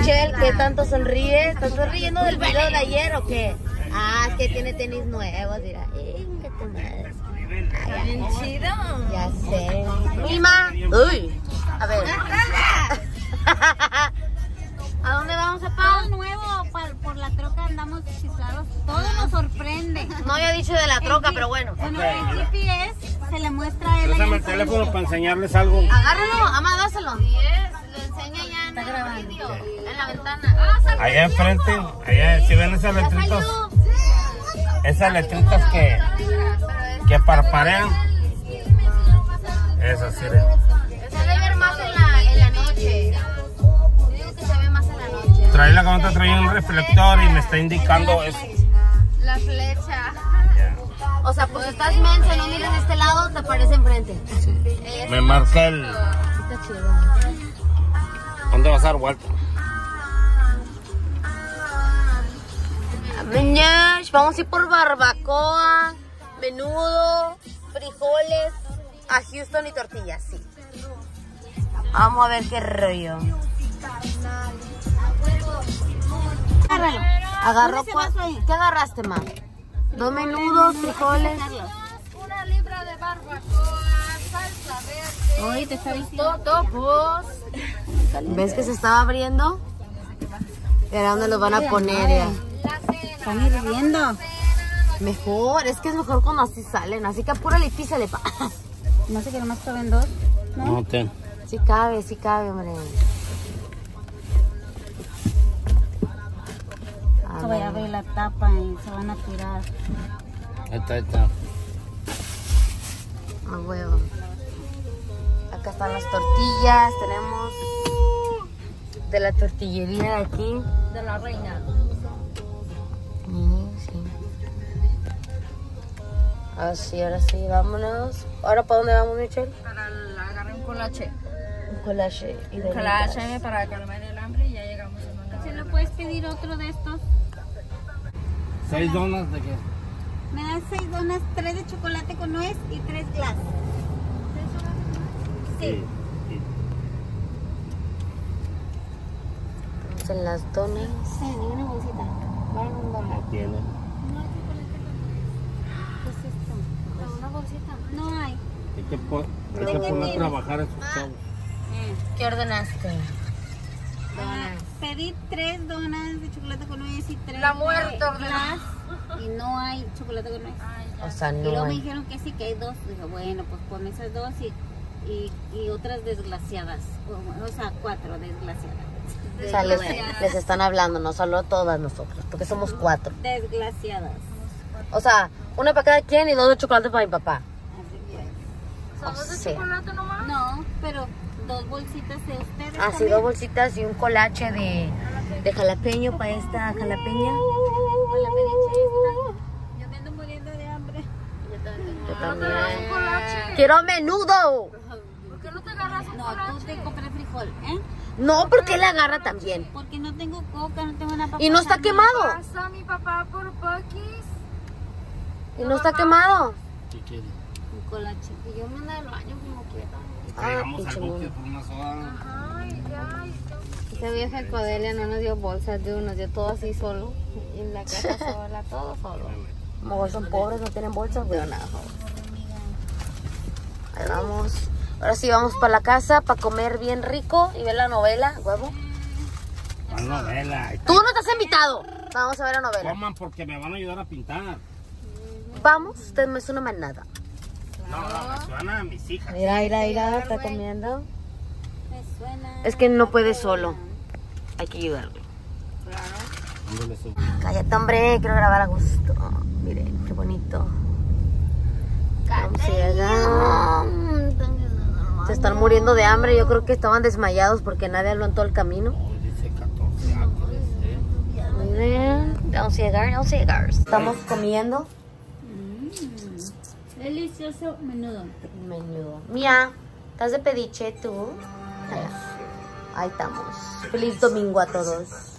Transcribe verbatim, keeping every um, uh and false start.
Michelle, ¿qué tanto sonríes? ¿Estás sonriendo del video de ayer o qué? Ah, es que tiene tenis nuevos, mira. Eh, ¿qué te madre? Está bien chido. Ya sé. Mima. Uy. A ver. ¿A dónde vamos, papá? Todo nuevo, por, por la troca andamos chiflados. Todo nos sorprende. No había dicho de la troca, pero bueno. Bueno, el G P S se le muestra a él. Pásame el teléfono para enseñarles algo. Agárralo, ama, dáselo. Lo enseña ya en el vídeo, en la ventana. Allá enfrente, allá, si ven esas letritas, esas letritas que, que parpadean. Esas, sí. Se debe ver más en la, en la noche. Yo digo que se ve más en la noche. Trae la cámara, trae un reflector y me está indicando eso. La flecha. O sea, pues estás mensa y no miras de este lado, te aparece enfrente. Me marca el... Está chido. ¿Dónde vas a dar vuelta? Meñash, vamos a ir por barbacoa, menudo, frijoles, a Houston y tortillas, sí. Vamos a ver qué rollo. Agárralo. Agarró, Pon ese vaso ahí. ¿qué agarraste, ma? Dos menudos, frijoles. Una libra de barbacoa, salsa verde. Hoy te está diciendo. Totopos. ¿Ves que se estaba abriendo? ¿Era dónde los van a poner ya? Están hirviendo. Mejor, es que es mejor cuando así salen. Así que apúrale y písale, pa. No sé que nomás caben dos. ¿No? No, ten. Sí cabe, sí cabe, hombre. Se voy a abrir la tapa y se van a tirar. Ahí está, ahí está. A huevo. Acá están las tortillas. Tenemos de la tortillería de aquí. De la reina. Sí, sí. Así, ahora sí, vámonos. ¿Ahora para dónde vamos, Michelle? Para la, agarrar un colache. Un colache y Un colache para calmar el hambre y ya llegamos en una ¿Se hora. lo puedes pedir otro de estos? ¿Seis donas de qué? Me das seis donas, tres de chocolate con nuez y tres glass. Sí. sí. Vamos en las donas. Sí, ni una bolsita. Vale un dólar. No tiene. ¿Qué es esto? Una bolsita. No hay. Hay que, po- hay que poner a trabajar a esos chavos. Eh. ¿Qué ordenaste? Ah, pedí tres donas de chocolate con nuez y tres La muerte, de ¿verdad? glass y no hay chocolate con nuez. O sea, Y no luego me hay. dijeron que sí, que hay dos. Dije, bueno, pues pon esas dos y, y, y otras desglaciadas. O, o sea, cuatro desglaciadas. O sea, les, les están hablando, no solo todas nosotras, porque somos cuatro. Desglaciadas. O sea, una para cada quien y dos de chocolate para mi papá. Así que, ¿Son dos de Sí. chocolate nomás? no, pero dos bolsitas de ustedes. Así, también. dos bolsitas y un colache de, de jalapeño para esta jalapeña. Con la mediche esta. Yo me ando muriendo de hambre. Yo ¿No también. te das un colache? ¡Quiero menudo! ¿Por qué no te agarras un No, colache? tú te compré frijol, ¿eh? No, porque la agarra también. Porque no tengo coca, no tengo una papa. Y no está quemado. Pasa mi papá por Buc-ee's. Y no está quemado. ¿Qué quiere? Un colache. Y yo me ando al baño como quiera. Ah, Llegamos pinche al buque mono. por una soda. Ay, ya. Esa vieja Codelia no nos dio bolsas, de nos dio todo así solo. Y en la casa sola, todo solo. Como son pobres, no tienen bolsas, pero nada. Ahí vamos. Ahora sí vamos para la casa para comer bien rico y ver la novela, huevo. La novela. Tú no estás invitado. Vamos a ver la novela. Coman porque me van a ayudar a pintar. Vamos, usted no es una manada. No, no, me suena a mis hijas. Mira, mira, mira, está comiendo. Me suena. Es que no puede solo. Hay que ayudarle. Ándale, su- Cállate, hombre, quiero grabar a gusto. Miren, qué bonito. Vamos a llegar. Se están muriendo de hambre. Yo creo que estaban desmayados porque nadie habló en todo el camino. Hoy dice catorce acres, ¿eh? Miren, vamos a llegar, vamos a llegar. Estamos comiendo Delicioso menudo. menudo. Mía, ¿estás de pediche tú? Ahí estamos. Feliz domingo a todos.